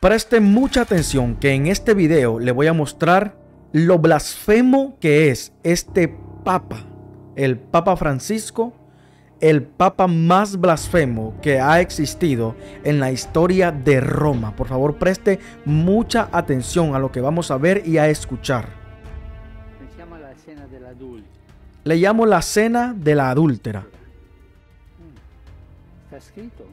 Preste mucha atención que en este video le voy a mostrar lo blasfemo que es este Papa, el Papa Francisco, el Papa más blasfemo que ha existido en la historia de Roma. Por favor, preste mucha atención a lo que vamos a ver y a escuchar. Le llamo la cena de la adúltera. Está escrito,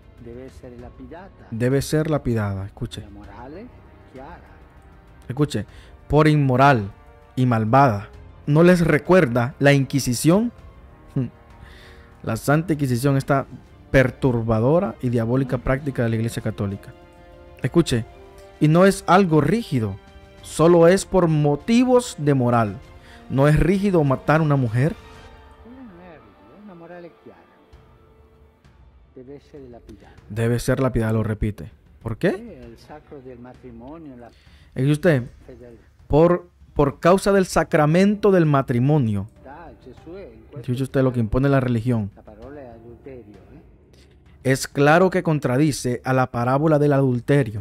debe ser lapidada. Escuche. La morale chiara. Escuche, por inmoral y malvada. ¿No les recuerda la Inquisición? La Santa Inquisición, esta perturbadora y diabólica práctica de la Iglesia Católica. Escuche, y no es algo rígido, solo es por motivos de moral. ¿No es rígido matar a una mujer? Una morale chiara. Debe ser lapidada. Debe ser lapidada, lo repite. ¿Por qué? El sacro del matrimonio. ¿Y usted? Por causa del sacramento del matrimonio. Escuche usted lo que impone la religión. La parola es adulterio. Es claro que contradice a la parábola del adulterio.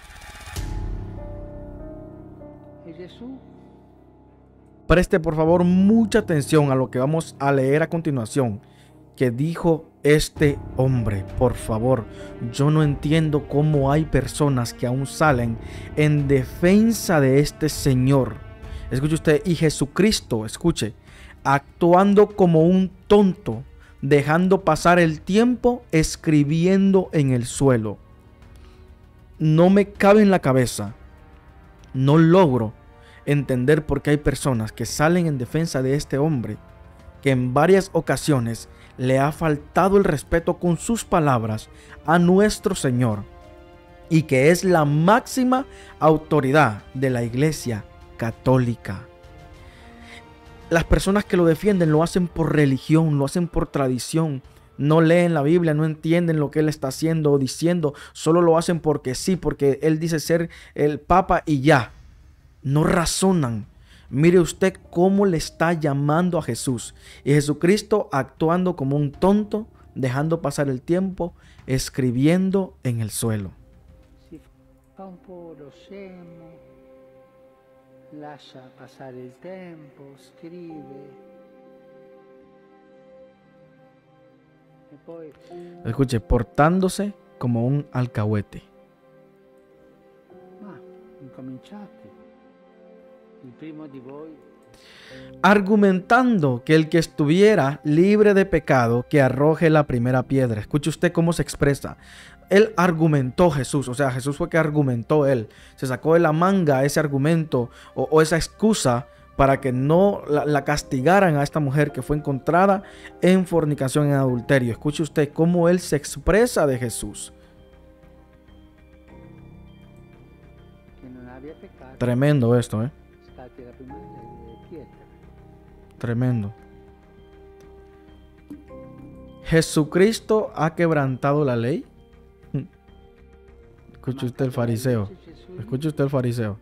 ¿Y Jesús? Preste por favor mucha atención a lo que vamos a leer a continuación. Que dijo este hombre, por favor. Yo no entiendo cómo hay personas que aún salen en defensa de este Señor. Escuche usted, y Jesucristo, escuche, actuando como un tonto, dejando pasar el tiempo escribiendo en el suelo. No me cabe en la cabeza, no logro entender por qué hay personas que salen en defensa de este hombre, que en varias ocasiones le ha faltado el respeto con sus palabras a nuestro Señor, y que es la máxima autoridad de la Iglesia Católica. Las personas que lo defienden lo hacen por religión, lo hacen por tradición. No leen la Biblia, no entienden lo que él está haciendo o diciendo. Solo lo hacen porque sí, porque él dice ser el Papa y ya. No razonan. Mire usted cómo le está llamando a Jesús. Y Jesucristo actuando como un tonto, dejando pasar el tiempo, escribiendo en el suelo. Si fa un po' lo scemo, lascia passare il tempo, scrive. E poi Escuche, portándose como un alcahuete. ma incominciate. Il primo di voi Argumentando que el que estuviera libre de pecado, que arroje la primera piedra. Escuche usted cómo se expresa. Él argumentó, Jesús, o sea, Jesús fue que argumentó él. Se sacó de la manga ese argumento o esa excusa para que no la castigaran a esta mujer que fue encontrada en fornicación, en adulterio. Escuche usted cómo él se expresa de Jesús. che non abbia peccato, Tremendo esto, scatti la prima pietra. Tremendo. ¿Jesucristo ha quebrantado la ley? Escuche usted el fariseo. Escuche usted el fariseo.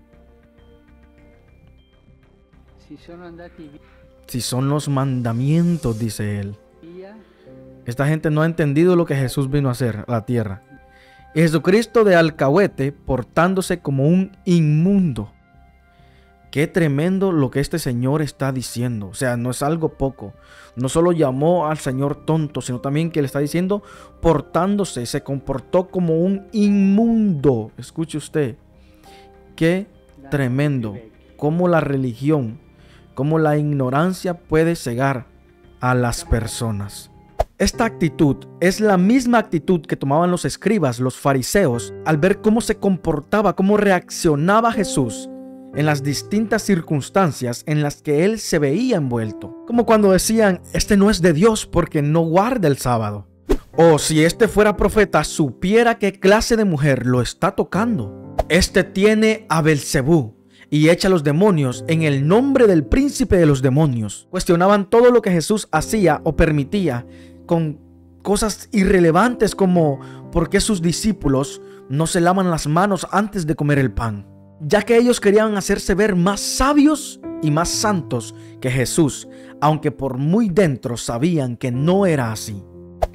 Si sono andati Si son los mandamientos, dice él. via, Esta gente no ha entendido lo que Jesús vino a hacer a la tierra. Y Jesucristo de alcahuete portándose como un inmundo. Qué tremendo lo que este señor está diciendo. O sea, no es algo poco. No solo llamó al Señor tonto, sino también que le está diciendo portándose, se comportó como un inmundo. Escuche usted. Qué tremendo. Cómo la religión, cómo la ignorancia puede cegar a las personas. Esta actitud es la misma actitud que tomaban los escribas, los fariseos, al ver cómo se comportaba, cómo reaccionaba Jesús en las distintas circunstancias en las que él se veía envuelto. Como cuando decían, este no es de Dios porque no guarda el sábado. O si este fuera profeta, supiera qué clase de mujer lo está tocando. Este tiene a Belcebú y echa a los demonios en el nombre del príncipe de los demonios. Cuestionaban todo lo que Jesús hacía o permitía con cosas irrelevantes como por qué sus discípulos no se lavan las manos antes de comer el pan, ya que ellos querían hacerse ver más sabios y más santos que Jesús, aunque por muy dentro sabían que no era así.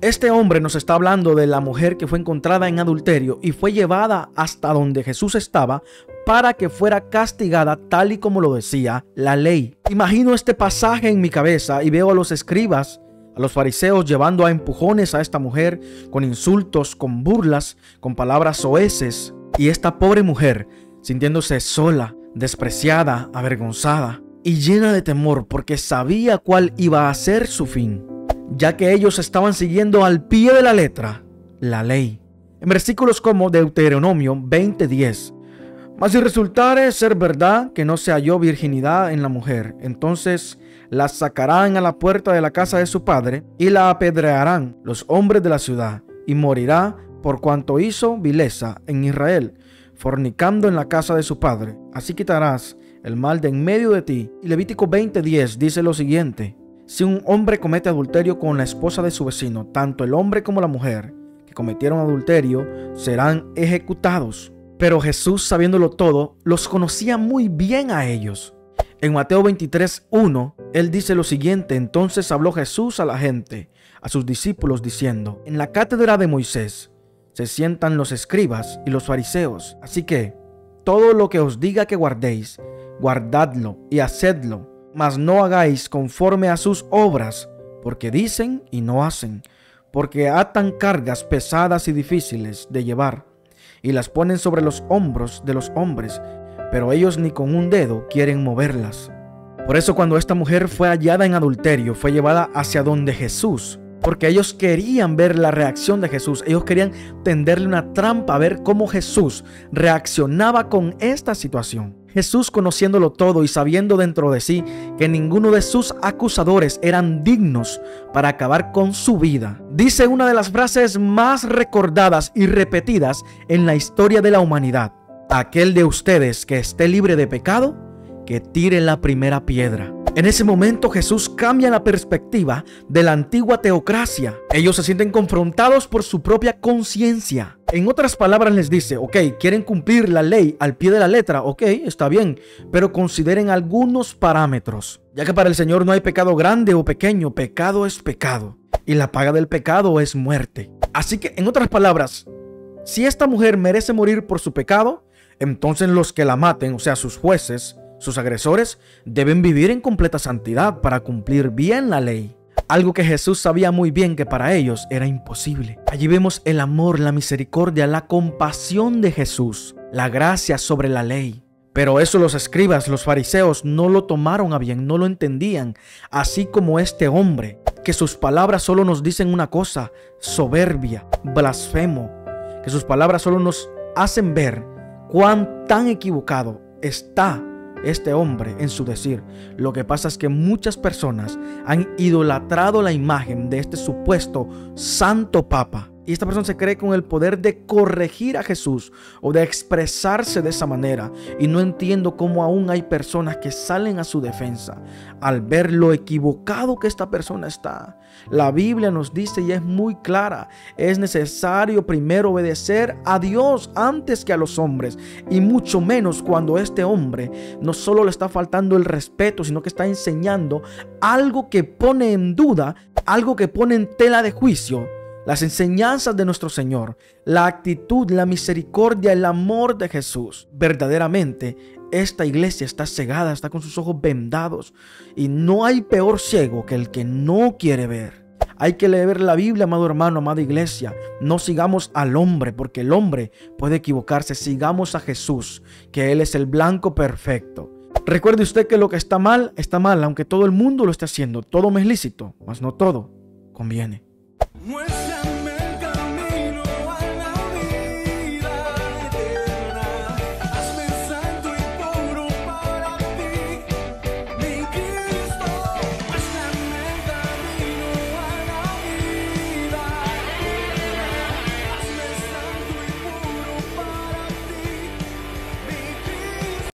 Este hombre nos está hablando de la mujer que fue encontrada en adulterio y fue llevada hasta donde Jesús estaba para que fuera castigada tal y como lo decía la ley. Imagino este pasaje en mi cabeza y veo a los escribas, a los fariseos llevando a empujones a esta mujer con insultos, con burlas, con palabras soeces, y esta pobre mujer sintiéndose sola, despreciada, avergonzada y llena de temor porque sabía cuál iba a ser su fin, ya que ellos estaban siguiendo al pie de la letra la ley. En versículos como Deuteronomio 20:10, mas si resultare ser verdad que no se halló virginidad en la mujer, entonces la sacarán a la puerta de la casa de su padre y la apedrearán los hombres de la ciudad, y morirá por cuanto hizo vileza en Israel, fornicando en la casa de su padre. Así quitarás el mal de en medio de ti. Y Levítico 20:10 dice lo siguiente: si un hombre comete adulterio con la esposa de su vecino, tanto el hombre como la mujer que cometieron adulterio serán ejecutados. Pero Jesús, sabiéndolo todo, los conocía muy bien a ellos. En Mateo 23:1, él dice lo siguiente: entonces habló Jesús a la gente, a sus discípulos, diciendo: en la cátedra de Moisés se sientan los escribas y los fariseos. Así que todo lo que os diga que guardéis, guardadlo y hacedlo, mas no hagáis conforme a sus obras, porque dicen y no hacen, porque atan cargas pesadas y difíciles de llevar, y las ponen sobre los hombros de los hombres, pero ellos ni con un dedo quieren moverlas. Por eso cuando esta mujer fue hallada en adulterio, fue llevada hacia donde Jesús, porque ellos querían ver la reacción de Jesús. Ellos querían tenderle una trampa a ver cómo Jesús reaccionaba con esta situación. Jesús, conociéndolo todo y sabiendo dentro de sí que ninguno de sus acusadores eran dignos para acabar con su vida, dice una de las frases más recordadas y repetidas en la historia de la humanidad: aquel de ustedes que esté libre de pecado, que tire la primera piedra. En ese momento Jesús cambia la perspectiva de la antigua teocracia. Ellos se sienten confrontados por su propia conciencia. En otras palabras les dice: ok, quieren cumplir la ley al pie de la letra, ok, está bien, pero consideren algunos parámetros, ya que para el Señor no hay pecado grande o pequeño, pecado es pecado, y la paga del pecado es muerte. Así que, en otras palabras, si esta mujer merece morir por su pecado, entonces los que la maten, o sea, sus jueces, sus agresores, deben vivir en completa santidad para cumplir bien la ley. Algo que Jesús sabía muy bien que para ellos era imposible. Allí vemos el amor, la misericordia, la compasión de Jesús, la gracia sobre la ley. Pero eso los escribas, los fariseos, no lo tomaron a bien, no lo entendían. Así como este hombre, que sus palabras solo nos dicen una cosa: soberbia, blasfemo. Que sus palabras solo nos hacen ver cuán tan equivocado está este hombre en su decir. Lo que pasa es que muchas personas han idolatrado la imagen de este supuesto santo papa, y esta persona se cree con el poder de corregir a Jesús o de expresarse de esa manera, y no entiendo cómo aún hay personas que salen a su defensa al ver lo equivocado que esta persona está. La Biblia nos dice, y es muy clara: es necesario primero obedecer a Dios antes que a los hombres, y mucho menos cuando este hombre no solo le está faltando el respeto, sino que está enseñando algo que pone en duda, algo que pone en tela de juicio las enseñanzas de nuestro Señor, la actitud, la misericordia, el amor de Jesús. Verdaderamente, esta iglesia está cegada, está con sus ojos vendados, y no hay peor ciego que el que no quiere ver. Hay que leer la Biblia, amado hermano, amada iglesia. No sigamos al hombre, porque el hombre puede equivocarse. Sigamos a Jesús, que Él es el blanco perfecto. Recuerde usted que lo que está mal, aunque todo el mundo lo esté haciendo. Todo me es lícito, mas no todo conviene.